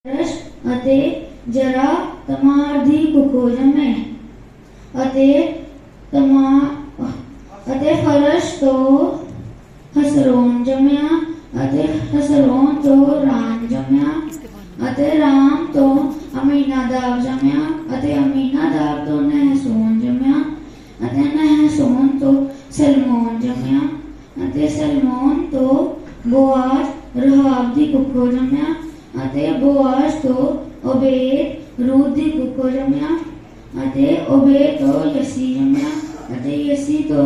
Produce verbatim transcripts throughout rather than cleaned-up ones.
ਅਤੇ ਜਰਾ ਤਮਾਰ ਦੀ ਕੁੱਖੋਂ ਜੰਮੇ ਅਤੇ ਤਮਾ ਅਤੇ ਫਰਸ਼ ਤੋਂ ਹਸਰੋਨ ਜੰਮਿਆ ਅਤੇ ਹਸਰੋਨ ਤੋਂ ਰਾਮ ਜੰਮਿਆ ਅਤੇ ਰਾਮ ਤੋਂ ਅਮੀਨਾਦਾਬ ਜੰਮਿਆ ਅਤੇ ਅਮੀਨਾਦਾਬ ਤੋਂ ਨਹਸੋਨ ਜੰਮਿਆ ਅਤੇ ਨਹਸੋਨ ਤੋਂ ਸਲਮੋਨ ਜੰਮਿਆ ਅਤੇ ਸਲਮੋਨ ਤੋਂ ਬੋਆਜ਼ ਰਹਾਬ ਦੀ ਕੁੱਖੋਂ ਜੰਮਿਆ ਅਤੇ ਬੋਆਜ਼ ਤੋਂ ओबेद रूत दी कुक्को जम्या अते ओबेद तो यसी जम्या अते यसी तो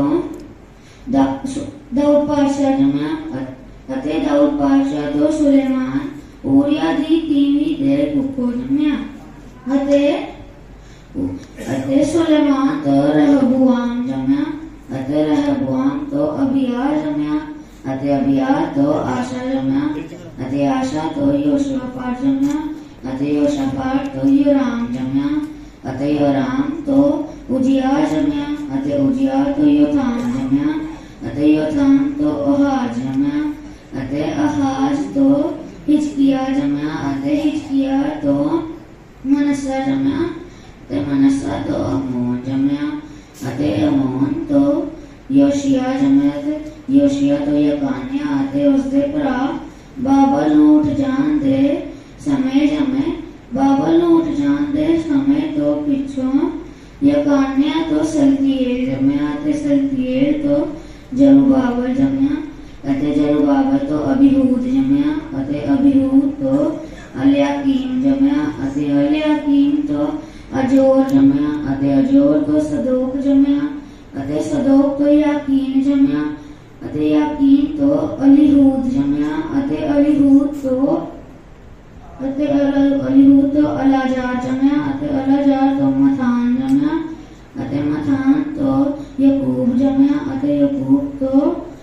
दाऊद पातशाह जम्या अते दाऊद पातशाह तो सुलेमान ऊरिया दी तीवी दे कुक्को जम्या अते अते सुलेमान तो रहबुआम जम्या अते रहबुआम तो अबियार जम्या अते अबियार तो आशा जम्या अते आशा तो योशाफाट जम्या अते योशाफाट तो योराम जम्या अते योराम तो उजिया जम्या अते उजिया तो योथाम जम्या अते योथाम तो आहाज जम्या अते आहाज तो हिजकिया जम्या अते हिजकिया तो मनस्सा जम्या अते मनस्सा तो अमोन जम्या अते अमोन तो योशिया जम्या अते योशिया तो यकान्या अते उसदे भरा बाबल नूं उठ जाण दे समय जमे बाबल नूं उठ जाण दे समय तो पिछों यकान्या तो सल्तिएल जम्या अते सल्तिएल तो जरुब्बाबल जम्या अते जरुब्बाबल तो अबीहूद जम्या अते अबीहूद तो एलयाकीम जम्या अते एलयाकीम तो अजोर जम्या अते अजोर तो सदोक जम्या अते सदोक तो याकीन जम्या अते याकीन तो अलीहूद जम्या अते अलीहूद तो अते अलीहूद तो अलाजार जम्या अते अलाजार तो मथान जम्या अते मथान तो यकूब जम्या अते यकूब तो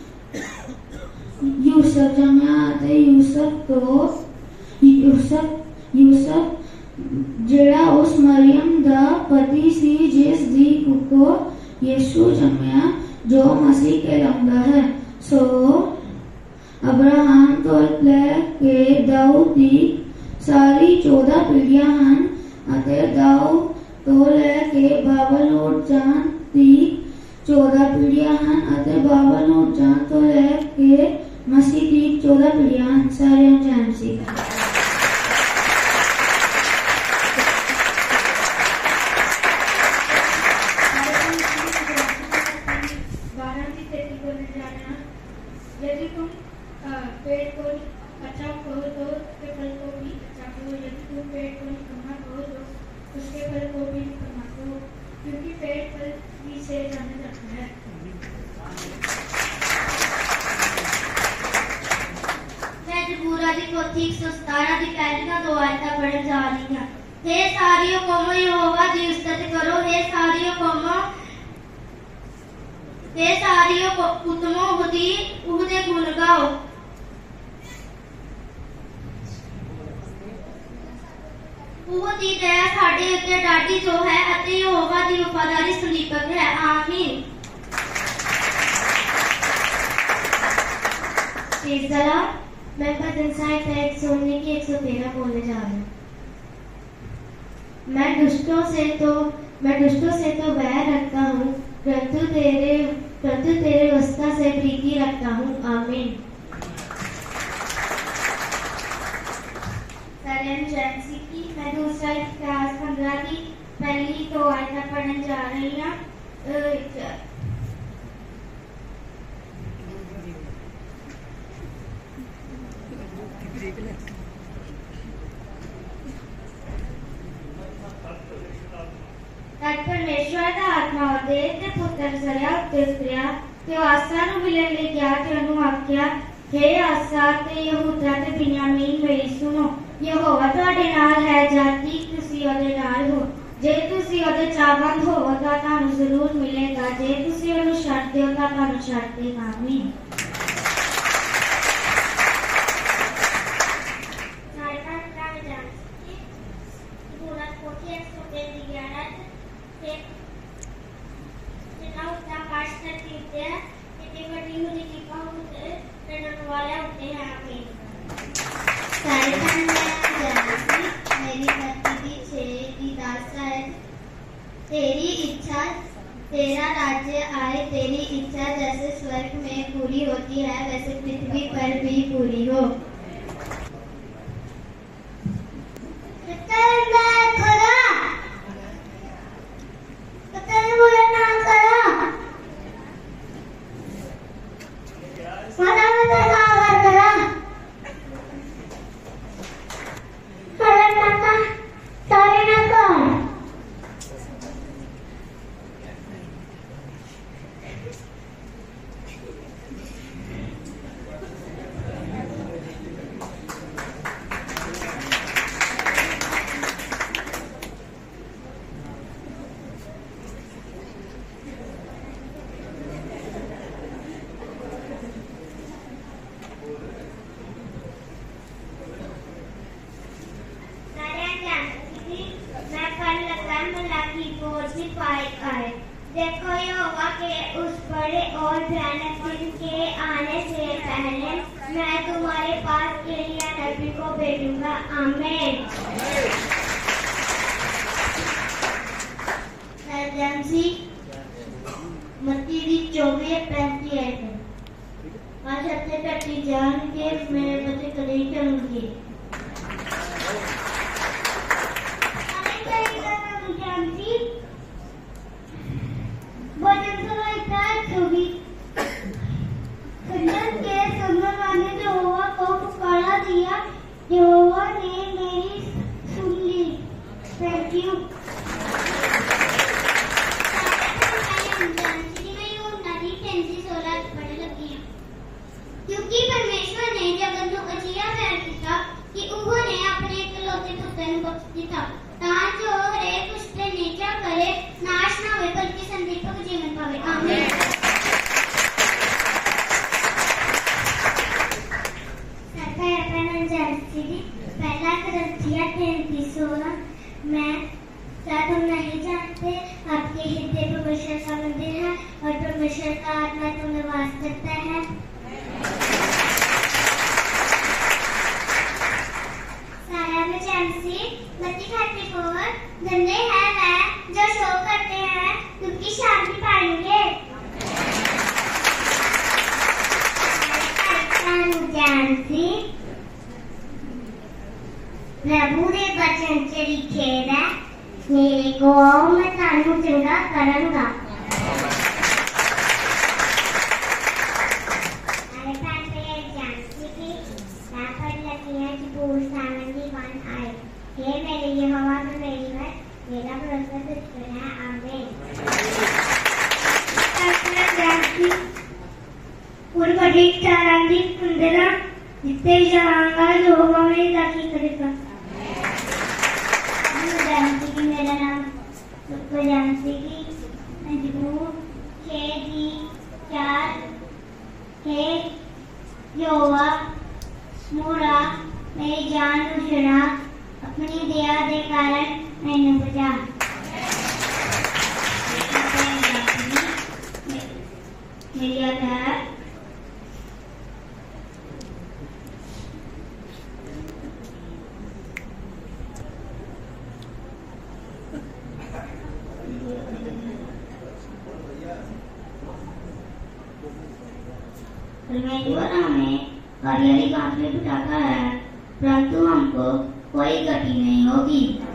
यूसुफ जम्या अते यूसुफ तो यूसुफ यूसुफ जेड़ा उस मरियम दा पति सी जिस दी कुक्को यीशु जम्या जो मसीह कहलाउंदा है। सो अब्राहम तो लेके दाऊद दी सारी चौदह पीढ़ियां हन अते दाऊद तो लेके बाबल उठ जान दी चौदह पीढ़ियां हन अते बाबल उठ जान तो लेके मसीह दी चौदह पीढ़ियां हन। सारे जैन सी यदि तुम पेड़ को अच्छा कहो तो उसके फल को भी अच्छा कहो, यदि तुम पेड़ को निकम्मा कहो तो उसके फल को भी निकम्मा कहो, क्योंकि पेड़ फल ही से जाना जाता है। मैं जबूरा दी पोथी एक सौ सतारह दी पहली दो आयतां पढ़न जा रही हां। हे सारियो कौमो यहोवा दी उस्तत करो, हे सारियो कौमो हे सारियो पुतमो उहदी उहदे गुण गाओ। उहदी दया साडे उत्ते डाडी जो है अते यहोवा दी वफादारी सलीपक है। आमीन। मैं भजन संहिता एक सौ उन्नीस की एक सौ तेरह बोलने जा रही हूँ। मैं दुष्टों से तो मैं दुष्टों से तो बैर रखता हूँ, परंतु तेरे परंतु तेरे वस्ता से प्रीति रखता हूँ। आमीन। जैसी की मैं दूसरा इतिहास पंद्रह की पहली तो आयतां पढ़ने जा रही हूँ। परमेश्वर का आत्मा दे ते पुत्र सरिया उत्ते उतरिया ते आसा नूं मिलण लई गया ते उहनूं आख्या, हे आसा ते यहूदा ते बिन्यामीन मेरी सुनो, यहोवा तुहाडे नाल है, जाति तुसीं उहदे नाल हो। जे तुसीं उहदे चाहवंद होवो तां तुहानूं जरूर मिलेगा, जे तुसीं उहनूं छड्ड दिओ तां तुहानूं छड्ड देगा। आमीन। तेरा राज्य आए, तेरी इच्छा जैसे स्वर्ग में पूरी होती है वैसे पृथ्वी पर भी पूरी हो। देखो यहोवा के उस बड़े और भयानक दिन के आने से पहले मैं तुम्हारे पास एलिया नबी को भेजूंगा। आमीन। एजेंसी मत्ती दी चौबीस पैंती है। आज अपने टट्टी जान के मेरे बच्चे कले चलूंगी। यहोवा ने मेरी सुन ली। Thank you. क्योंकि परमेश्वर ने जगत को अजिहा प्यार किया कि उन्होंने अपने इकलौते पुत्र को बख्श दिया ताकि हरेक उससे नीचा करे नाश ना होए बल्कि संदीपक जीवन पावे। आमीन। पहला करंथिया तैंतीस सोलह। मैं क्या तुम नहीं जानते आपके हृदय परमेश्वर का मंदिर है और परमेश्वर का आत्मा तुम्हें वास करता है। सारा में जैसी मत्ती खाती होवर धन्य है वह जो शोक करते हैं क्योंकि शांति पाएंगे। जैसी प्रभु ने वचन च लिखे है मेरे को आओ मैं तानू चंगा करूंगा। अरे पापे जानती थी रापड़ लगी है कि पूर्ण सामंदी वन आए। हे मेरे यहोवा में मेरी बात मेरा भरोसा तुझ पर है। आमीन। जानती पूर्वदिक चारांदी कुंदरा जितने जाऊंगा यहोवा में दाखिल करेगा। जानती कि मेरा नाम सबको जानती कि मजबूर खेदी चार हे यहोवा मोरा मेरी जान छुड़ा अपनी दया के कारण मैंने बचा। मेरी आधार परमेश्वर हमें हरियाली घास में बिठाता है परंतु हमको कोई गति नहीं होगी।